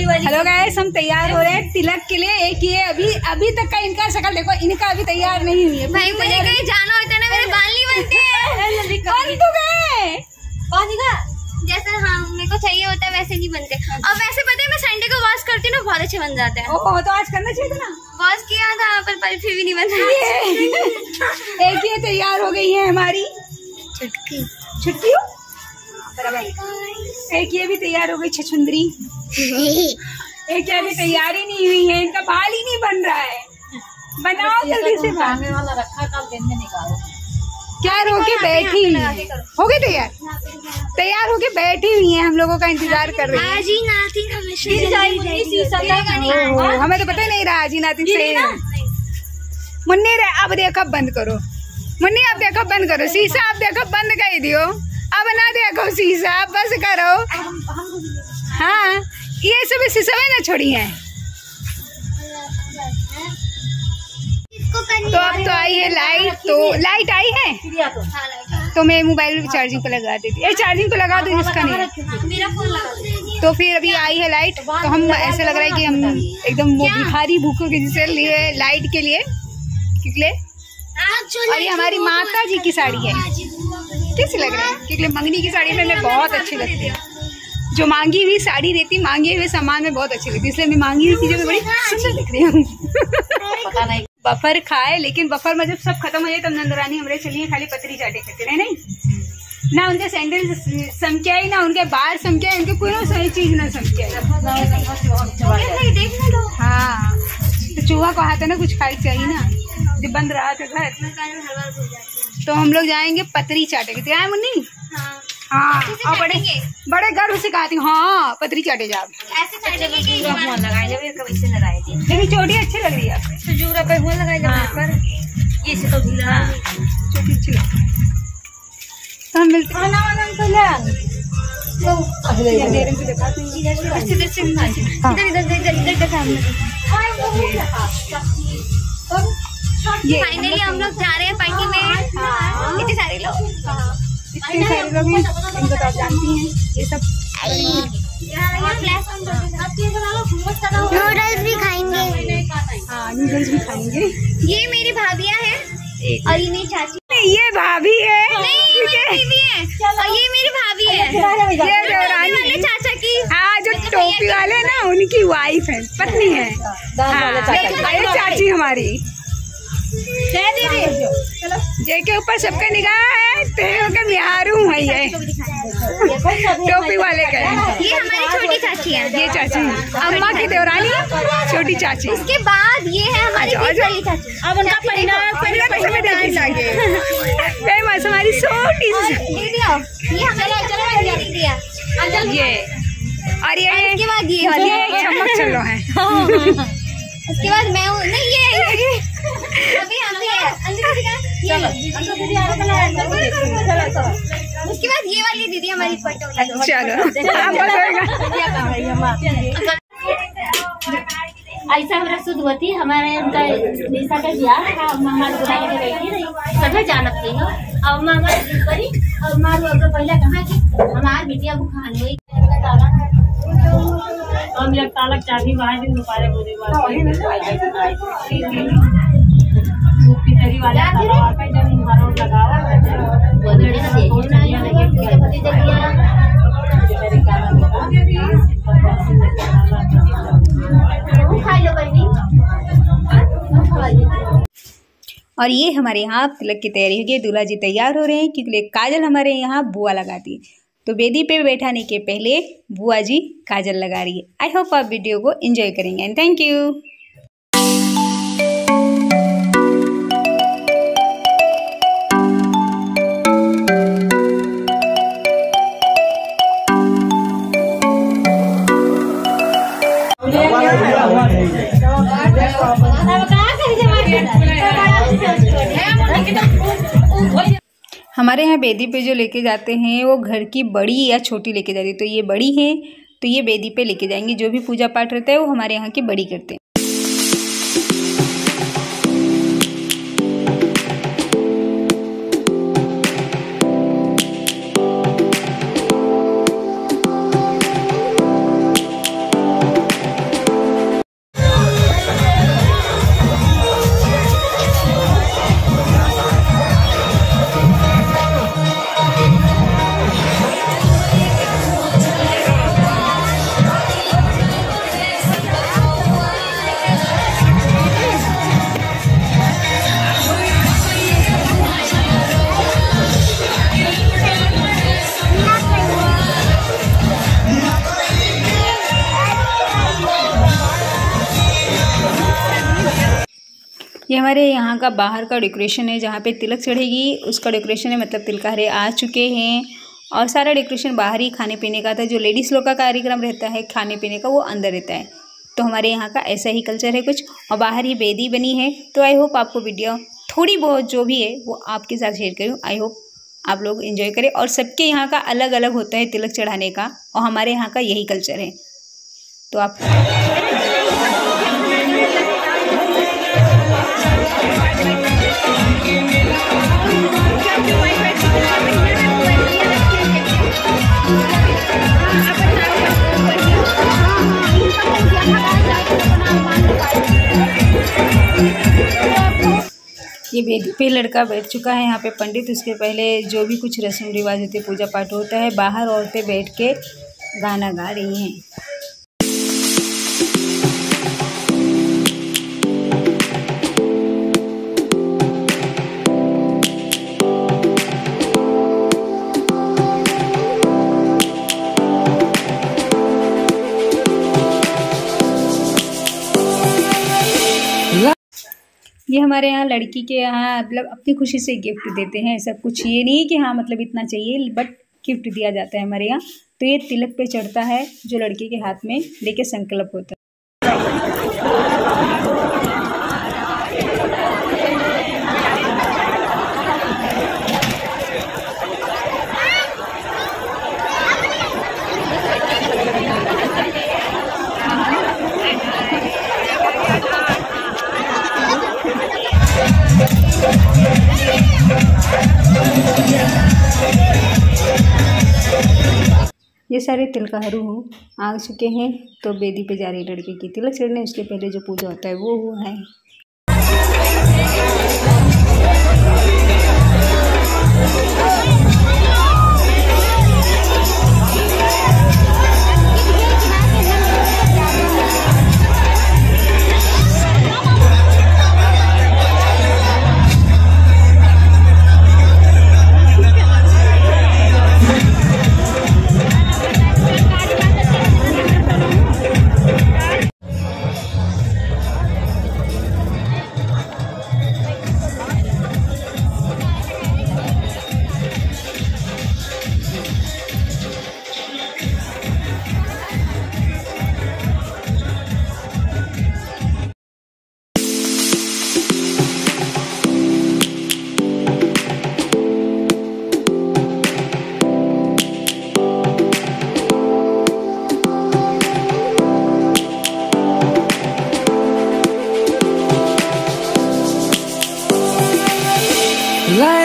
Hello guys, हम तैयार हो रहे हैं तिलक के लिए। एक ये अभी तक का इनका शक्ल देखो, इनका अभी तैयार नहीं हुई है। भाई मुझे कहीं जाना होता है ना, मेरे बाल नहीं बनते हैं। बन तो गए पानी का जैसे, हाँ मेरे को चाहिए होता है वैसे नहीं बनते। और वैसे पता है मैं संडे को वॉश करती हूँ ना, बहुत अच्छे बन जाते हैं। ओह, तो आज करना चाहिए था ना। वॉश किया था पर फिर भी नहीं बन रहा। एक ये तैयार हो गई है हमारी छुटकी छुट्टी। एक ये भी तैयार हो गई छछुंदरी। एक ये भी तैयार ही नहीं हुई है, इनका बाल ही नहीं बन रहा है। बनाओ जल्दी से बाल। वाला रखा कल दिन में निकालो। क्या रोके बैठी हुई है? हो गई तैयार? तैयार होके बैठी हुई है, हम लोगों का इंतजार कर रही है। आजी नाती हमें तो पता ही नहीं रहा आजी नाती से। मुन्नी रे, अब देखो बंद करो। मुन्नी अब देखो बंद करो शीशा, अब देखो बंद कर दियो। अब ना देखो शीशा, बस करो। हाँ, ये सब शीशा में ना छोड़ी है। तो अब तो आई है लाइट, तो लाइट आई है तो मैं मोबाइल चार्जिंग पे लगा देती। ये चार्जिंग पे लगा दो जिसका नहीं है। मेरा फोन लगा। तो फिर अभी आई है लाइट, तो हम ऐसे लग रहा है कि हम एकदम भिखारी भूखों के जिसे लिए लाइट के लिए निकले। और ये हमारी माता जी की साड़ी है, कैसी लग रही है? क्योंकि मंगनी की साड़ी में बहुत अच्छी लगती है। जो मांगी हुई साड़ी रहती, मांगे हुए सामान में बहुत अच्छी लगती है, इसलिए मैं मांगी हुई चीजों में बड़ी सुंदर दिख रही हूँ। पता नहीं बफर खाए, लेकिन बफर में जब सब खत्म हो जाए तब नंदरानी हमरे चलिए खाली पतरी चाटे करते रहे। नहीं ना उनके सैंडल समझाई, ना उनके बाल समझाए, उनके कोई सही चीज ना समझाई। हाँ, तो चूहा को हाथ है ना, कुछ खाई चाहिए ना, जब बंद रहा था घर। तो हम लोग जाएंगे पतरी चाटे के। आए मुन्नी? हाँ, और बड़े गर्व से कहती हूँ, हाँ पतरी चाटे जाओ। लेकिन चोटी अच्छी लग रही है आपको। चोटी अच्छी लगती है। तो हम मिलते ये फाइनली हम लोग जा रहे हैं पार्टी में। इतने सारे लोग, इतने सारे लोग हैं, इनको तो आप जानती हैं। ये सब नूडल्स भी खाएंगे। हाँ, नूडल्स भी खाएंगे। ये मेरी भाभियाँ हैं और ये मेरी चाची। ये भाभी है, नहीं ये मेरी बीवी है और ये मेरी भाभी है। ये देवरानी वाले चाचा की। हाँ, जो टोपी वाले ना उनकी वाइफ है, पत्नी है। ये चाची हमारी। जे के ऊपर सबका निगाह है, तेरे का बिहारू है ये टोपी वाले का। ये हमारी छोटी चाची है। ये चाची अम्मा की देवरानी, छोटी चाची। इसके बाद ये है हमारी बड़ी चाची। अब उनका फेमस हमारी छोटी ये हमारी दिया। ये, और ये उसके बाद ये चम्मच चलो है। उसके बाद मैं हूँ, नहीं ये अभी हम भी है। उसके बाद ये वाली दीदी हमारी फोटो। चलो ऐसा हमारा शुद्धवती हमारे उनका निशा का ब्याह था। हमारे बुलाई के बैठी रही, सभी जानत थी ना। अब हमारे करी और मारू अगर पहले कहा कि हमारे बिटिया बुखार हुई हम जब तालक चाबी बाहर दिन दोपहर बोले वाला और ये हमारे यहाँ तिलक की तैयारी हो गई। दूल्हा जी तैयार हो रहे हैं, क्योंकि काजल हमारे यहाँ बुआ लगाती है। तो बेदी पे बैठाने के पहले बुआ जी काजल लगा रही है। आई होप आप वीडियो को एंजॉय करेंगे एंड थैंक यू। हमारे यहाँ बेदी पे जो लेके जाते हैं वो घर की बड़ी या छोटी लेके जाती है। तो ये बड़ी है, तो ये बेदी पे लेके जाएंगे। जो भी पूजा पाठ रहता है वो हमारे यहाँ की बड़ी करते हैं। ये हमारे यहाँ का बाहर का डेकोरेशन है, जहाँ पे तिलक चढ़ेगी उसका डेकोरेशन है। मतलब तिलकहरे आ चुके हैं और सारा डेकोरेशन बाहर ही खाने पीने का था। जो लेडीज़ लोग का कार्यक्रम रहता है खाने पीने का, वो अंदर रहता है। तो हमारे यहाँ का ऐसा ही कल्चर है कुछ, और बाहर ही वेदी बनी है। तो आई होप आपको वीडियो थोड़ी बहुत जो भी है वो आपके साथ शेयर करूँ। आई होप आप लोग एंजॉय करें। और सबके यहाँ का अलग अलग होता है तिलक चढ़ाने का, और हमारे यहाँ का यही कल्चर है। तो आप ये वेदी पे लड़का बैठ चुका है, यहाँ पे पंडित। उसके पहले जो भी कुछ रस्म रिवाज होते हैं, पूजा पाठ होता है, बाहर औरतें बैठ के गाना गा रही हैं। ये हमारे यहाँ लड़की के यहाँ मतलब अपनी खुशी से गिफ्ट देते हैं। ऐसा कुछ ये नहीं है कि हाँ मतलब इतना चाहिए, बट गिफ्ट दिया जाता है हमारे यहाँ। तो ये तिलक पे चढ़ता है जो लड़के के हाथ में लेके संकल्प होता है। ये सारे तिलकहरू आ चुके हैं। तो वेदी पे जा रही लड़के की तिलक चढ़ने। उसके पहले जो पूजा होता है वो हुआ है। Like